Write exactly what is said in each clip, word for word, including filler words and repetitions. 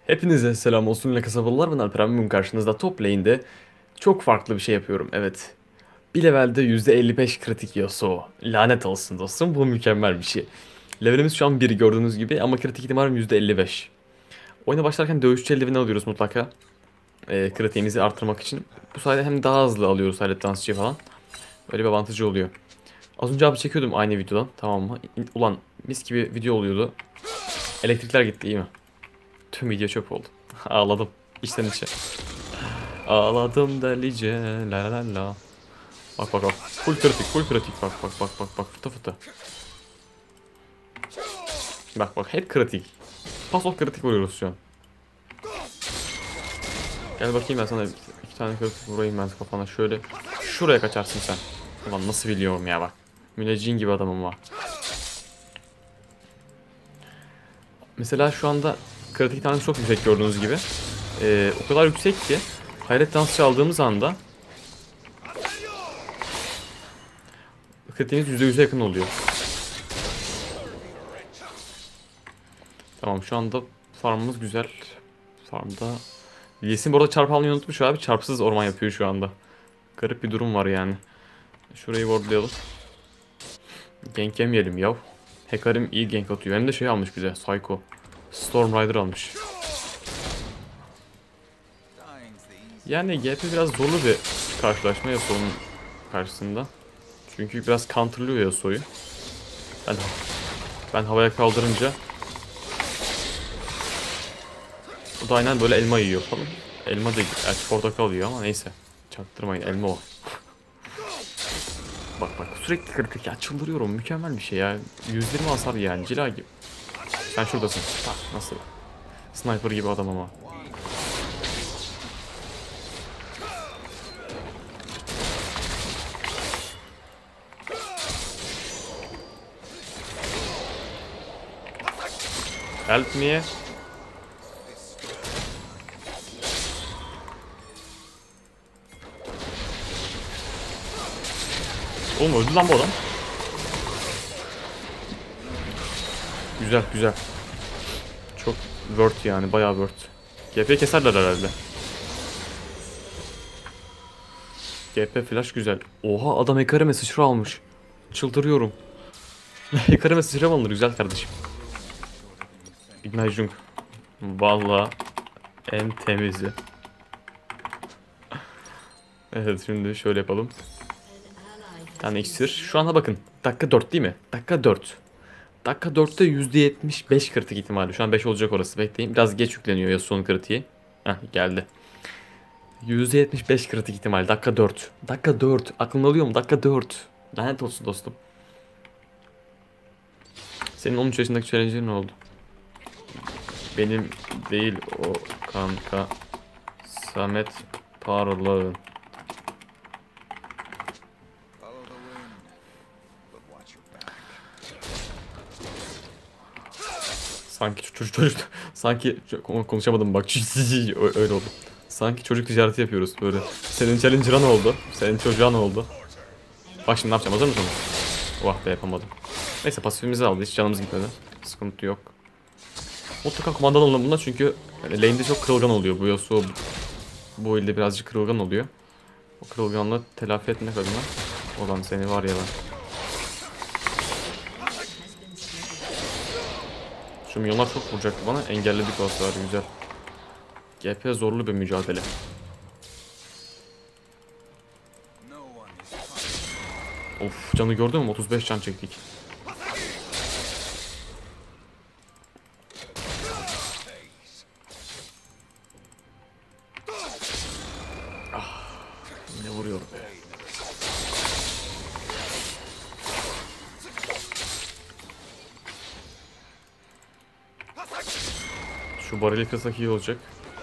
Hepinize selam olsun yine kasabalılar, ben Alperen. Bugün karşınızda top lane'de çok farklı bir şey yapıyorum. Evet, bir levelde yüzde elli beş kritik Yasuo. Lanet olsun dostum, bu mükemmel bir şey. Levelimiz şu an bir, gördüğünüz gibi, ama kritik ihtimalim yüzde elli beş. Oyuna başlarken dövüşçü eldiveni alıyoruz mutlaka. E, kritiğimizi artırmak için. Bu sayede hem daha hızlı alıyoruz halet dansçı falan. Böyle bir avantajı oluyor. Az önce abi çekiyordum aynı videodan, tamam mı? Ulan mis gibi video oluyordu. Elektrikler gitti, iyi mi? Tüm video çöp oldu. Ağladım içten içe. Ağladım delice la la la. Bak bak bak. Full kritik, full kritik. Bak bak bak bak bak, fıtı fıtı. Bak bak, hep kritik. Paso kritik vuruyoruz şu an. Gel bakayım, ben sana iki tane kritik vurayım ben kafana şöyle. Şuraya kaçarsın sen. Ulan nasıl biliyorum ya, bak. Müneccin gibi adamım var. Mesela şu anda kritik tanesi çok yüksek, gördüğünüz gibi. Ee, o kadar yüksek ki hayret dansçı aldığımız anda kritiğimiz yüzde yüze yakın oluyor. Tamam, şu anda farmımız güzel. Farmda Lee'sin bu arada çarp almayı unutmuş abi. Çarpsız orman yapıyor şu anda. Garip bir durum var yani. Şurayı wardlayalım. Gank yemeyelim yav. Hekarim iyi gank atıyor. Hem de şey almış bize. Psycho. Storm Rider almış. Yani G P biraz zorlu bir karşılaşma Yasuo'nun karşısında. Çünkü biraz counterlıyor Yasuo'yu. Ben, ben havaya kaldırınca o da aynen böyle elma yiyor falan. Elma değil, gerçi portakal yiyor ama neyse. Çaktırmayın, elma o. Bak bak, sürekli kritik ya, çıldırıyorum, mükemmel bir şey ya. yüz yirmi hasar yani, cila gibi. Sen şuradasın. Ha, nasıl? Sniper gibi adam ama. Help me. Oğlum öldü lan bu adam. Güzel güzel. Çok worth yani, bayağı worth. G P keserler herhalde. G P flash güzel. Oha, adam Hecarim'e sıçra almış. Çıldırıyorum. Hecarim'e sıçra mı alınır güzel kardeşim? Ignite Jung. Valla en temizi. Evet, şimdi şöyle yapalım. Bir tane iksir. Şu anda bakın. Dakika dört değil mi? Dakika dört. Dakika dörtte yüzde yetmiş beş kritik ihtimali. Şu an beş olacak orası. Bekleyin. Biraz geç yükleniyor ya son kritiği. Heh, geldi. yüzde yetmiş beş kritik ihtimal. Dakika dört. Dakika dört. Aklını alıyor mu? Dakika dört. Lanet olsun dostum. Senin on üç yaşındaki challenge'in ne oldu? Benim değil o kanka. Samet Parlağın. Sanki çocuk çocuk sanki konuşamadım bak, öyle oldu. Sanki çocuk ticareti yapıyoruz böyle. Senin challenger'a ne oldu? Senin çocuğa ne oldu? Bak şimdi ne yapacağım, hazır mısın? Vah be, yapamadım. Neyse, pasifimizi aldı, hiç canımız gitmedi. Sıkıntı yok. Mutlaka kumandan alın bunda, çünkü yani lane'de çok kırılgan oluyor. Bu Yasuo bu ilde birazcık kırılgan oluyor. O kırılganlığı telafi etmek adına. Olan seni var ya ben. Şu milyonlar çok vuracaktı bana. Engelledik o hasarı, güzel. G P zorlu bir mücadele. Of, canı gördün mü? otuz beş can çektik. Ah, ne vuruyor be. Şu barili kırsak iyi olacak.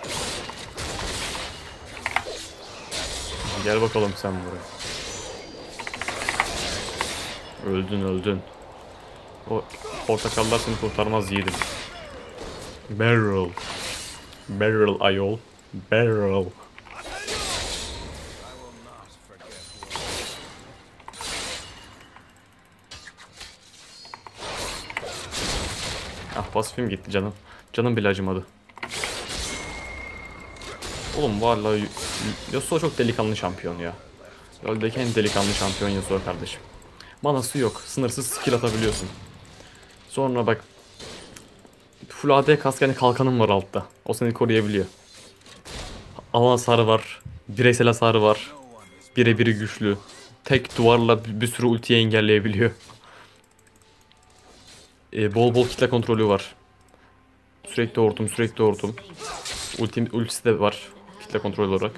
Gel bakalım sen buraya. Öldün öldün. O portakallar seni kurtarmaz yiğidim. Barrel. Barrel ayol. Barrel. Ah, pasifim gitti canım. Canım bile acımadı. Oğlum vallahi Yasuo çok delikanlı şampiyon ya. LoL'deki en delikanlı şampiyon Yasuo kardeşim. Manası yok. Sınırsız skill atabiliyorsun. Sonra bak, full A D kask, yani kalkanın var altta. O seni koruyabiliyor. Alan hasarı var. Bireysel hasarı var. Birebiri güçlü. Tek duvarla bir, bir sürü ultiyi engelleyebiliyor. Ee, bol bol kitle kontrolü var. Sürekli hortum, sürekli hortum. Ulti, ultisi de var kitle kontrolü olarak.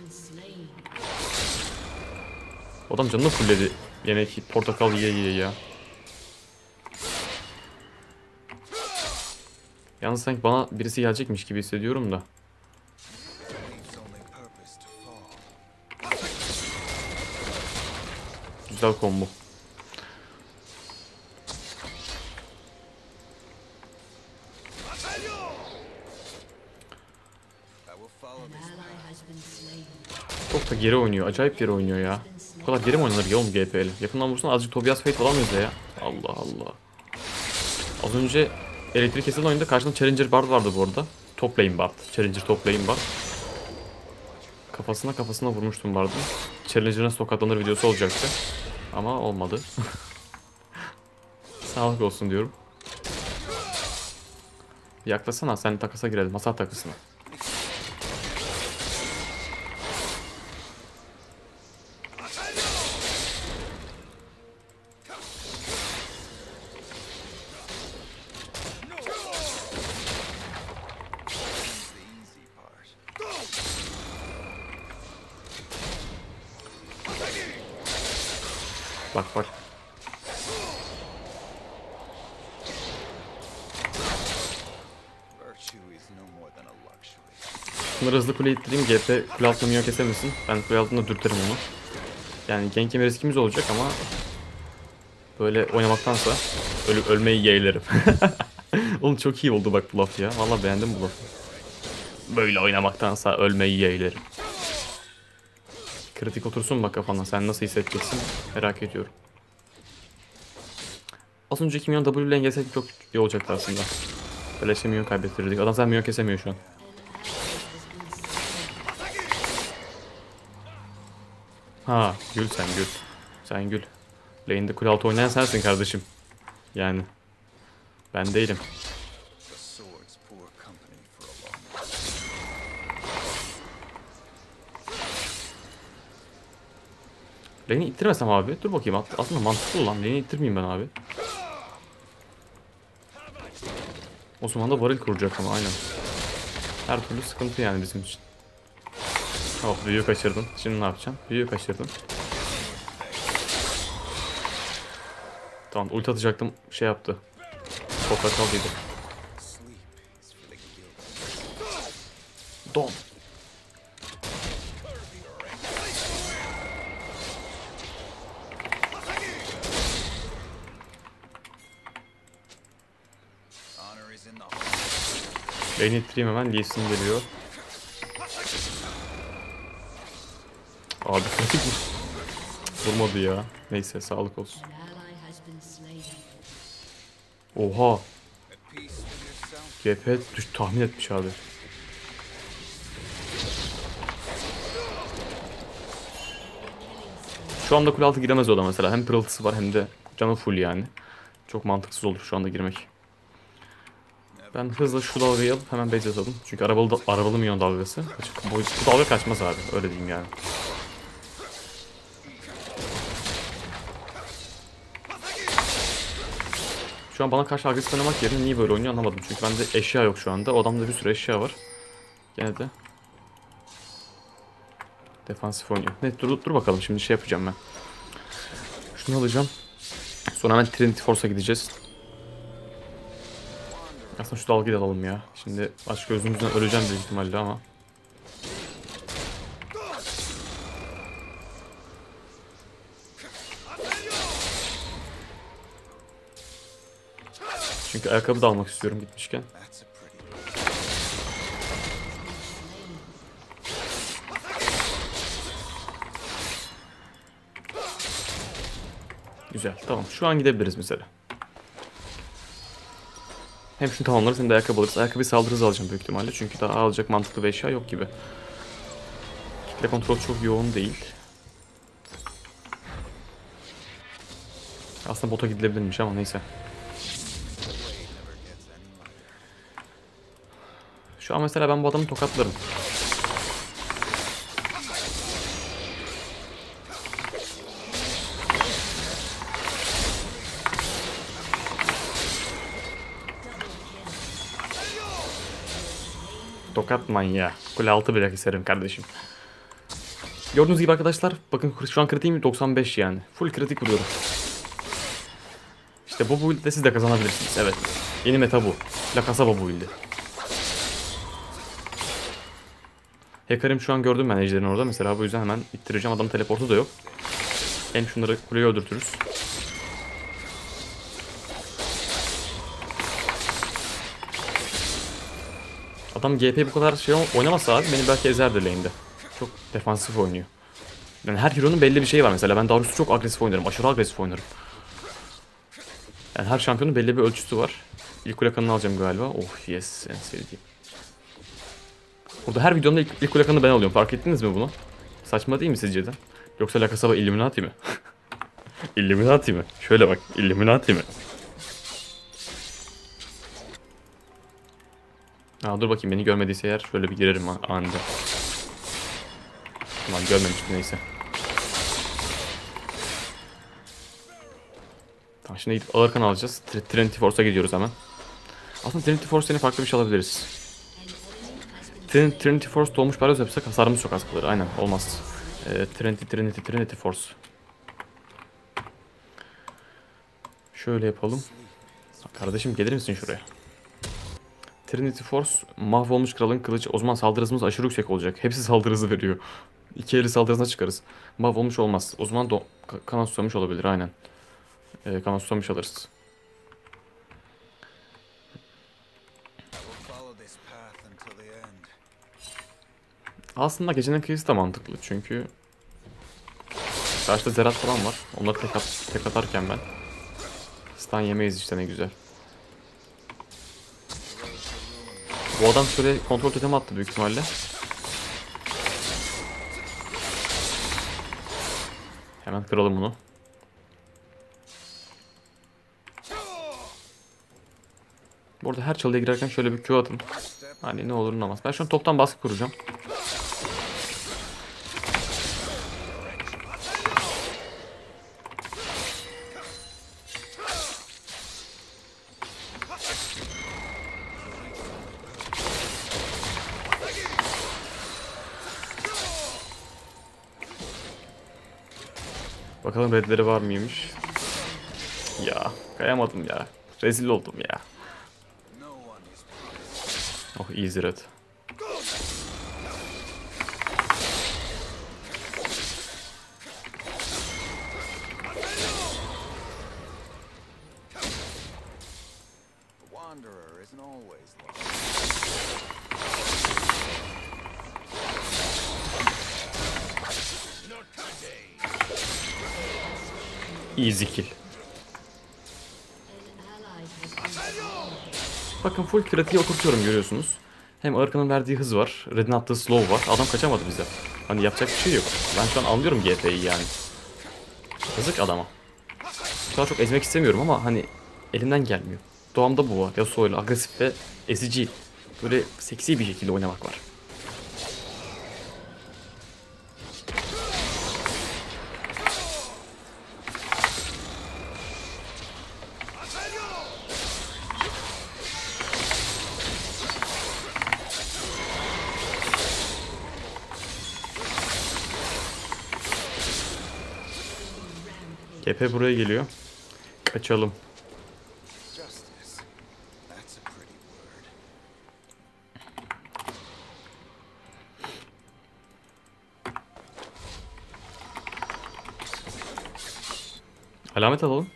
Adam canını fullledi. Yemek portakal yiye yiye ya. Yalnız sanki bana birisi gelecekmiş gibi hissediyorum da. Güzel combo. Çok da geri oynuyor. Acayip geri oynuyor ya. Bu kadar geri mi oynanır ya oğlum G P L? Yakından vursan azıcık Tobias Fate falan mıyız ya? Allah Allah. Az önce elektrik kesilen oyunda karşında Challenger Bard vardı bu arada. Top lane Bard. Challenger top lane Bard. Kafasına kafasına vurmuştum Bard'ın. Challenger'ına tokatlanır videosu olacaktı. Ama olmadı. Sağlık olsun diyorum. Yaklasana, sen takasa girelim. Masa takısına. Bak bak. Bunları hızlı kule ittireyim. G P kule altına minyon kesemesin. Ben kule altında dürterim onu. Yani gank yeme riskimiz olacak ama böyle oynamaktansa ölü ölmeyi yeğlerim. Oğlum çok iyi oldu bak bu laf ya. Vallahi beğendim bu lafı. Böyle oynamaktansa ölmeyi yeğlerim. Kritik otursun bak kafana. Sen nasıl hissedeceksin merak ediyorum. Az önceki minyon W ile engelsek çok iyi olacaktı aslında. Beleşe minyon kaybettirdik. Adam sen minyon kesemiyor şu an. Ha, gül sen gül. Sen gül. Lane'de kule altı oynayan sensin kardeşim. Yani ben değilim. Lane'i ittirmesem abi. Dur bakayım, aslında mantıklı lan. Lane'i ittirmeyeyim ben abi. Osman da varil kuracak ama aynen. Her türlü sıkıntı yani bizim için. Hop, büyüğü kaçırdın. Şimdi ne yapacağım? Büyüğü kaçırdın. Tamam, ulti atacaktım, şey yaptı. Portakallıydı. Don. Beni ittireyim hemen. Lee Sin geliyor. Abi kritik mi? Vurmadı ya. Neyse, sağlık olsun. Oha. G P düş tahmin etmiş abi. Şu anda kule altı giremez o da mesela. Hem pırıltısı var hem de canı full yani. Çok mantıksız olur şu anda girmek. Ben hızla şu dalgayı alıp hemen base atalım. Çünkü arabalı, da, arabalı minyon dalgası. Bu, bu dalga kaçmaz abi. Öyle diyeyim yani. Şu an bana karşı agresif oynamak yerine niye böyle oynuyor anlamadım. Çünkü bende eşya yok şu anda. O adamda bir sürü eşya var. Gene de defansif oynuyor. Ne, dur, dur bakalım, şimdi şey yapacağım ben. Şunu alacağım. Sonra hemen Trinity Force'a gideceğiz. Aslında şu dalgayı da alalım ya. Şimdi aç gözümüzden öleceğim büyük ihtimalle ama. Çünkü ayakkabı da almak istiyorum gitmişken. Güzel, tamam. Şu an gidebiliriz mesela. Hem şunu tamamlarız hem de ayakkabı alırız. Ayakkabı saldırı hızı alacağım büyük ihtimalle. Çünkü daha alacak mantıklı bir eşya yok gibi. Kitle kontrol çok yoğun değil. Aslında bota gidilebilirmiş ama neyse. Şu an mesela ben bu adamı tokatlarım. Tokat manyağı. Kule altı bile keserim kardeşim. Gördüğünüz gibi arkadaşlar, bakın şu an kritiğim doksan beş yani. Full kritik vuruyorum. İşte bu build'de siz de kazanabilirsiniz. Evet. Yeni meta bu. La Casaba build'i. Hekarim şu an gördüm ben ejderin orada. Mesela bu yüzden hemen ittireceğim. Adamın teleportu da yok. Hem şunları kuleyi öldürtürüz. Adam G P bu kadar şey oynamasa abi beni belki ezerdi lane'de. Çok defansif oynuyor. Yani her hero'nun belli bir şeyi var mesela. Ben Darius'u çok agresif oynarım. Aşırı agresif oynarım. Yani her şampiyonun belli bir ölçüsü var. İlk kule kanını alacağım galiba. Oh yes, en sevdiğim. Burada her videomda ilk, ilk kule kanını ben alıyorum. Fark ettiniz mi bunu? Saçma değil mi sizce de? Yoksa La Casaba Illuminati mi? Illuminati mi? Şöyle bak. Illuminati mi? Aa, dur bakayım, beni görmediyse eğer şöyle bir girerim anında. Tamam, görmemiştim, neyse. Tamam, şimdi gidip alırken alacağız. Trinity Force'a gidiyoruz hemen. Aslında Trinity Force'ten farklı bir şey alabiliriz. Trin Trinity Force dolmuş parayla yapsak hasarımız çok az kalır. Aynen, olmaz. Ee, Trinity, Trinity, Trinity Force. Şöyle yapalım. Kardeşim, gelir misin şuraya? Trinity Force, mahvolmuş kralın kılıcı. O zaman saldırı hızımız aşırı yüksek olacak. Hepsi saldırı hızı veriyor. İki eli saldırı hızına çıkarız. Mahvolmuş olmaz. O zaman kanat susamış olabilir, aynen. Ee, kanat susamış alırız. Aslında gecenin kıyısı da mantıklı çünkü karşıda Zerat falan var. Onları tek, at tek atarken ben stun yemeyiz işte, ne güzel. Bu adam şöyle kontrol totemi attı büyük ihtimalle. Hemen kıralım bunu. Bu arada her çalıya girerken şöyle bir Q atın. Hani ne olur ne olmaz. Ben şu an toptan baskı kuracağım. Bakalım redleri var mıymış? Ya kayamadım ya. Rezil oldum ya. Oh, easy red. Easy kill. Bakın full kritiği oturtuyorum, görüyorsunuz. Hem Arkan'ın verdiği hız var. Red'in attığı slow var. Adam kaçamadı bize. Hani yapacak bir şey yok. Ben şu an anlıyorum G P'yi yani. Yazık adama. Bu kadar çok ezmek istemiyorum ama hani elimden gelmiyor. Doğamda bu var. Yasuo'yla agresif ve ezici. Böyle seksi bir şekilde oynamak var. G P buraya geliyor. Kaçalım. Alamet alalım.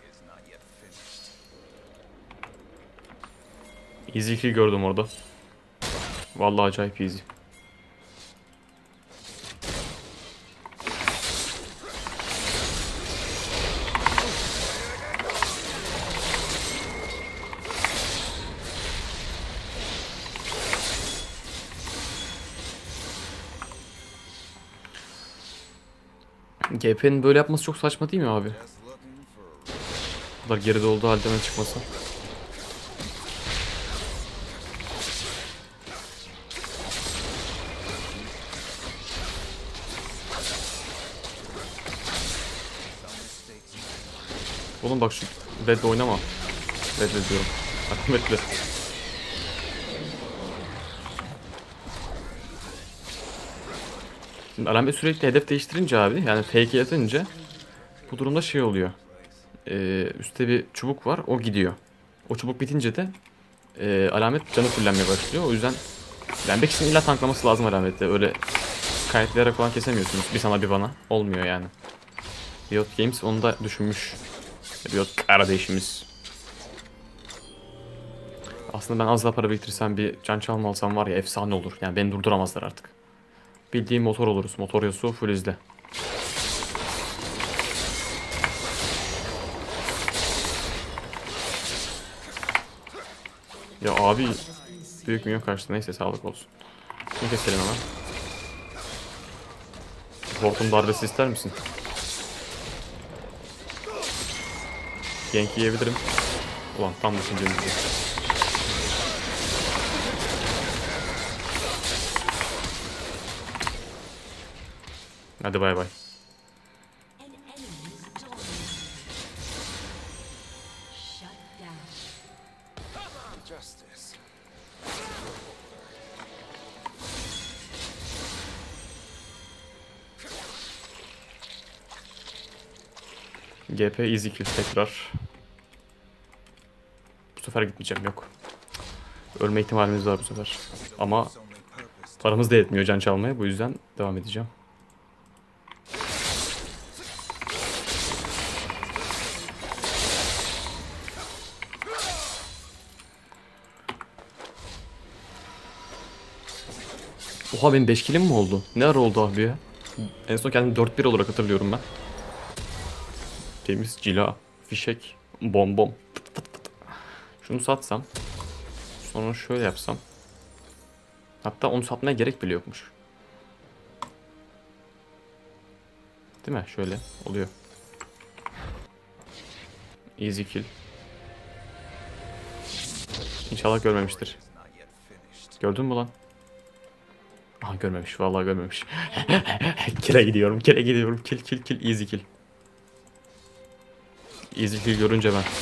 Easy kill gördüm orada. Vallahi acayip easy. G P'nin böyle yapması çok saçma değil mi abi? Bu kadar geride olduğu halde hemen çıkması. Oğlum bak şu Red'le oynama. Red'le diyorum. Ahmet'le. Şimdi alamet sürekli hedef değiştirince abi, yani fake yatınca bu durumda şey oluyor. Ee, üstte bir çubuk var, o gidiyor. O çubuk bitince de e, alamet canı fullenmeye başlıyor. O yüzden yani bekçinin illa tanklaması lazım alamette. Öyle kayıtlayarak falan kesemiyorsunuz. Bir sana bir bana. Olmuyor yani. Riot Games onu da düşünmüş. Riot kardeşimiz. Aslında ben az daha para biriktirsem, bir can çalma alsam var ya, efsane olur. Yani beni durduramazlar artık. Bildiğim motor oluruz. Motor Yasuo full izle. Ya abi büyük minyon kaçtı. Neyse sağlık olsun. Şunu keselim hemen. Hortum darbesi ister misin? Gank yiyebilirim. Ulan tam düşündüğüm gibi. Hadi bay bay. G P easy kill tekrar. Bu sefer gitmeyeceğim, yok. Ölme ihtimalimiz var bu sefer. Ama paramız da yetmiyor can çalmaya, bu yüzden devam edeceğim. Oha benim beş killim mi oldu? Ne ara oldu abi ya? En son kendimi dört bir olarak hatırlıyorum ben. Temiz, cila, fişek, bom bom. Pıt pıt pıt. Şunu satsam. Sonra şöyle yapsam. Hatta onu satmaya gerek bile yokmuş. Değil mi? Şöyle oluyor. Easy kill. İnşallah görmemiştir. Gördün mü lan? Aha görmemiş. Vallahi görmemiş. Kill'e gidiyorum. Kill'e gidiyorum. Kill kill kill. Easy kill. Easy kill görünce ben.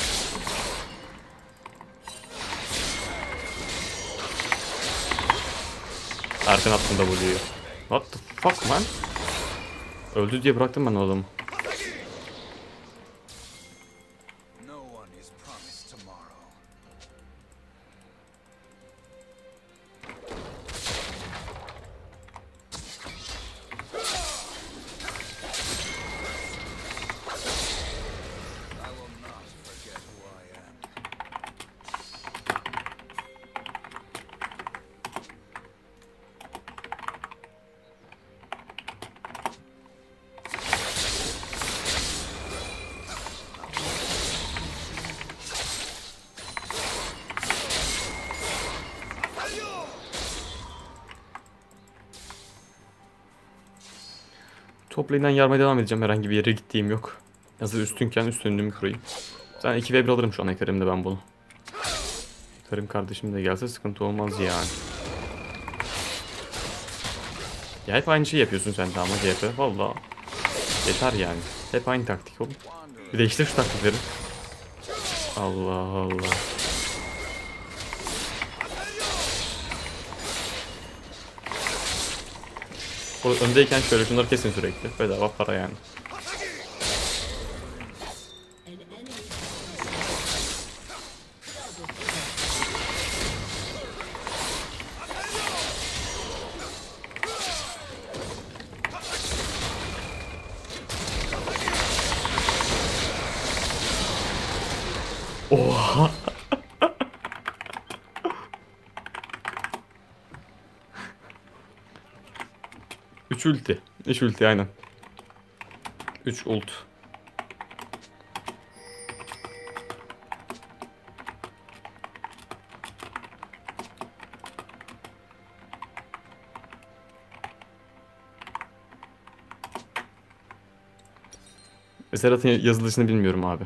Erken attım W'yu. What the fuck man? Öldü diye bıraktım ben o adamı. Top lane'den yarmaya devam edeceğim. Herhangi bir yere gittiğim yok. Hazır üstünken üstünlüğümü kurayım. Zaten iki ve bir alırım şu an Ekarim'de ben bunu. Ekarim kardeşim de gelse sıkıntı olmaz yani. Ya hep aynı şey yapıyorsun sen de ama G P. Valla. Yeter yani. Hep aynı taktik oğlum. Bir değiştir şu taktikleri. Allah Allah. O öndeyken şöyle şunları kesin sürekli. Bedava para yani. Oha. üç ulti. üç ulti aynen. üç ult. Zerat'ın yazılışını bilmiyorum abi.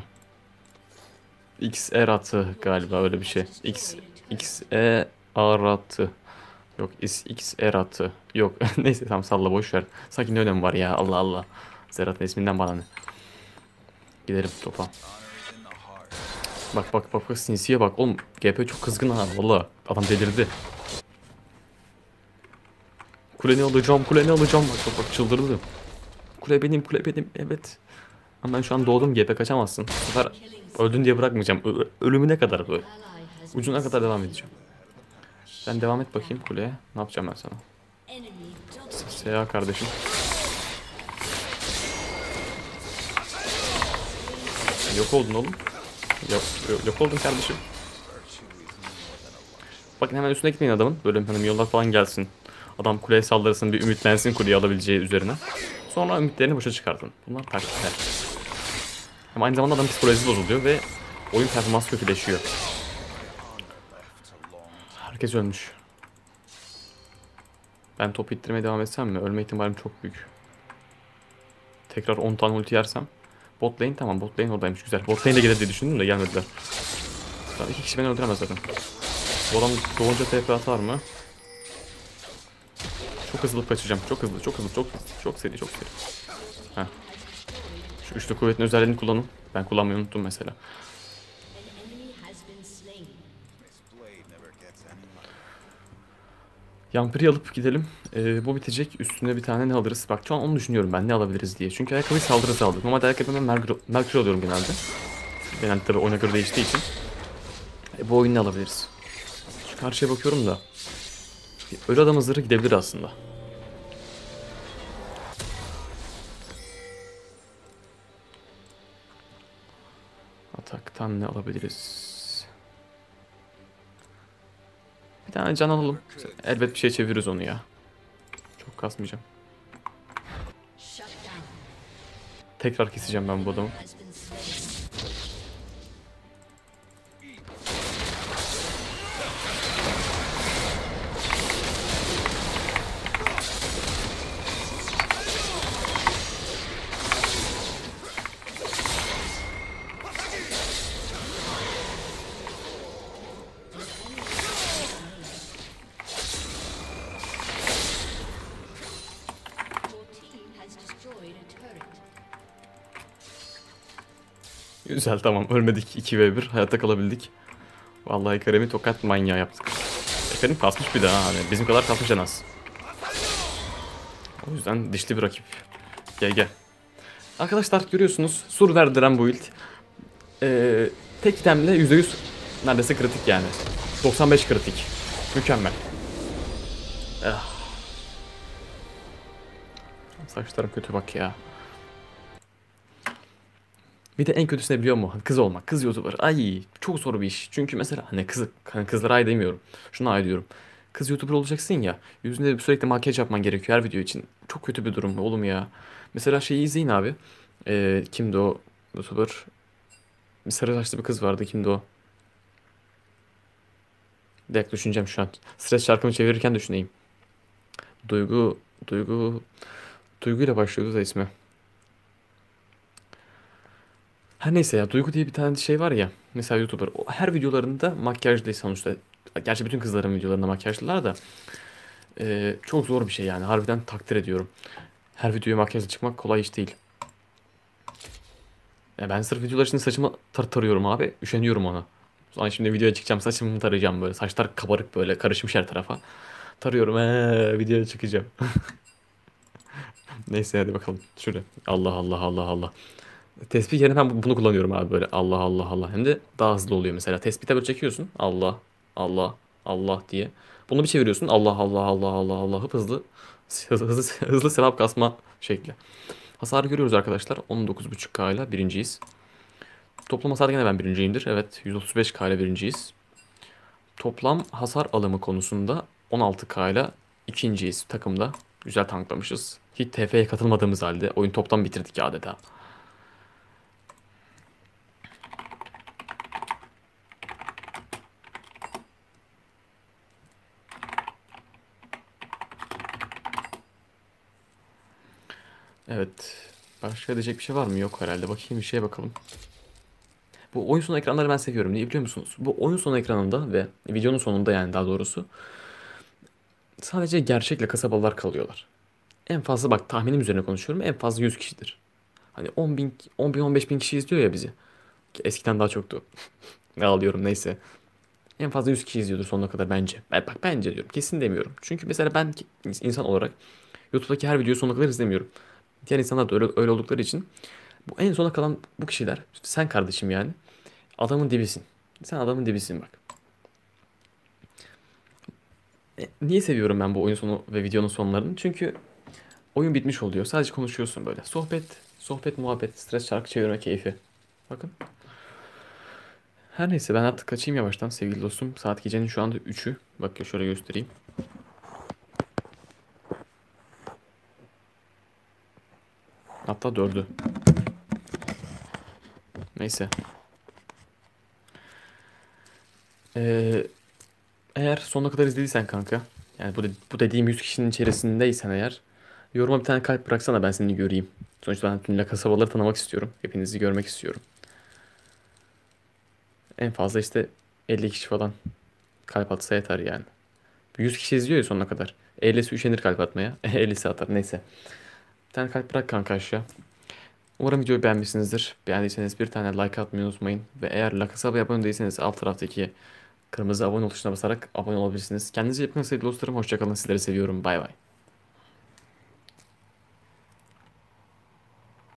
X eratı galiba öyle bir şey. X X E aratı. Yok X X eratı. Yok neyse tamam salla boş ver. Sanki ne önemi var ya Allah Allah. Zerat'ın isminden bana ne. Gidelim topa. Bak bak bak bak sinsiye bak oğlum. G P çok kızgın ha valla. Adam delirdi. Kuleni alacağım kuleni alacağım. Bak bak bak çıldırdı. Kule benim kule benim evet. Ama ben şu an doğdum G P kaçamazsın. Bu sefer öldün diye bırakmayacağım. Ö ölümüne kadar böyle. Ucuna kadar devam edeceğim. Sen devam et bakayım kuleye. Ne yapacağım ben sana? Seha kardeşim. Yok oldun oğlum. Yok, yok, yok oldun kardeşim. Bakın hemen üstüne gitmeyin adamın. Böyle hani yollar falan gelsin. Adam kuleye saldırsın bir ümitlensin kuleyi alabileceği üzerine. Sonra ümitlerini boşa çıkartın. Bunlar taktikler. Hem aynı zamanda adamın psikolojisi bozuluyor ve oyun performansı kötüleşiyor. Herkes ölmüş. Ben top ittirmeye devam etsem mi? Ölme ihtimalim çok büyük. Tekrar on tane ulti yersem. Bot lane tamam bot lane oradaymış güzel. Bot lane de gelir diye düşündüm de gelmediler. Tamam, iki kişi beni öldüremez zaten. Bu adam doğunca T P atar mı? Çok hızlı kaçacağım. Çok hızlı, çok hızlı, çok hızlı. Çok seri, çok seri. Heh. Şu üçlü kuvvetin özelliğini kullanın. Ben kullanmayı unuttum mesela. Yampiri alıp gidelim. Ee, bu bitecek. Üstüne bir tane ne alırız? Bak şu an onu düşünüyorum ben ne alabiliriz diye. Çünkü ayakkabıyı saldırısı aldık. Normalde ayakkabı ben Mercury, Mercury alıyorum genelde. Genelde tabi oyuna göre değiştiği için. E, bu oyunu ne alabiliriz? Şu karşıya bakıyorum da. Ölü adam hızları gidebilir aslında. Ataktan ne alabiliriz? Bir tane can alalım. Elbet bir şey çeviririz onu ya. Çok kasmayacağım. Tekrar keseceğim ben bu adamı. Güzel tamam ölmedik iki ve bir hayatta kalabildik. Vallahi Kerem'i tokat manyağı yaptık. Efendim kasmış bir daha hani bizim kadar kasmış en az. O yüzden dişli bir rakip. Gel gel. Arkadaşlar görüyorsunuz sur verdiren bu build. Ee, tek itemle yüzde yüz neredeyse kritik yani. doksan beş kritik. Mükemmel. Ah. Saçlarım kötü bak ya. Bir de en kötüsü ne biliyor musun? Kız olmak. Kız YouTuber. Ay çok zor bir iş. Çünkü mesela hani kız, hani kızlara ay demiyorum. Şuna ay diyorum. Kız YouTuber olacaksın ya. Yüzünde sürekli makyaj yapman gerekiyor her video için. Çok kötü bir durum oğlum ya. Mesela şeyi izleyin abi. Ee, kimdi o YouTuber? Bir sarı saçlı bir kız vardı. Kimdi o? Bir dakika düşüneceğim şu an. Stres şarkımı çevirirken düşüneyim. Duygu, Duygu, Duygu ile başlıyordu da ismi. Her neyse ya Duygu diye bir tane şey var ya. Mesela YouTuber. O her videolarında makyajlı sonuçta. Gerçi bütün kızların videolarında makyajlılar da. Ee, çok zor bir şey yani. Harbiden takdir ediyorum. Her videoya makyajla çıkmak kolay iş değil. Ya ben sırf videolar için saçımı tar tarıyorum abi. Üşeniyorum ona. Sonra şimdi videoya çıkacağım saçımı tarayacağım böyle. Saçlar kabarık böyle karışmış her tarafa. Tarıyorum ee, videoya çıkacağım. Neyse hadi bakalım. Şöyle. Allah Allah Allah Allah. Tespih yerine ben bunu kullanıyorum abi böyle Allah Allah Allah. Hem de daha hızlı oluyor mesela. Tespihte böyle çekiyorsun. Allah Allah Allah diye. Bunu bir çeviriyorsun. Allah Allah Allah Allah Allah. Hıp hızlı hızlı, hızlı, hızlı sevap kasma şekli. Hasarı görüyoruz arkadaşlar. on dokuz buçuk K ile birinciyiz. Toplam hasar gene ben birinciyimdir. Evet yüz otuz beş K ile birinciyiz. Toplam hasar alımı konusunda on altı K ile ikinciyiz takımda. Güzel tanklamışız. Hiç T F'ye katılmadığımız halde oyun toptan bitirdik adeta. Evet. Başka edecek bir şey var mı? Yok herhalde. Bakayım bir şeye bakalım. Bu oyun sonu ekranları ben seviyorum. Niye biliyor musunuz? Bu oyun sonu ekranında ve videonun sonunda yani daha doğrusu sadece gerçekle kasabalar kalıyorlar. En fazla bak tahminim üzerine konuşuyorum. En fazla yüz kişidir. Hani on bin, on bin on beş bin kişi izliyor ya bizi. Eskiden daha çoktu. Ne alıyorum neyse. En fazla yüz kişi izliyordur sonuna kadar bence. Ben, bak bence diyorum. Kesin demiyorum. Çünkü mesela ben ki- insan olarak YouTube'daki her videoyu sonuna kadar izlemiyorum. Diğer insanlar da öyle, öyle oldukları için bu en sona kalan bu kişiler sen kardeşim yani adamın dibisin. Sen adamın dibisin bak. E, niye seviyorum ben bu oyun sonu ve videonun sonlarını? Çünkü oyun bitmiş oluyor. Sadece konuşuyorsun böyle. Sohbet, sohbet, muhabbet, stres şarkı çevirme keyfi. Bakın. Her neyse ben artık kaçayım yavaştan sevgili dostum. Saat gecenin şu anda üçü. Bak ya şöyle göstereyim. Hatta dördü. Neyse. Ee, eğer sonuna kadar izlediysen kanka. Yani bu, de- bu dediğim yüz kişinin içerisindeysen eğer. Yoruma bir tane kalp bıraksana ben seni göreyim. Sonuçta ben tüm kasabaları tanımak istiyorum. Hepinizi görmek istiyorum. En fazla işte elli kişi falan kalp atsa yeter yani. yüz kişi izliyor ya sonuna kadar. ellisi üşenir kalp atmaya. ellisi atar neyse. Bir tane kalp bırak kanka aşağı. Umarım videoyu beğenmişsinizdir. Beğendiyseniz bir tane like atmayı unutmayın. Ve eğer La Casaba'ya abone değilseniz alt taraftaki kırmızı abone ol tuşuna basarak abone olabilirsiniz. Kendinize iyi bakın sevgili dostlarım. Hoşçakalın. Sizleri seviyorum. Bay bay.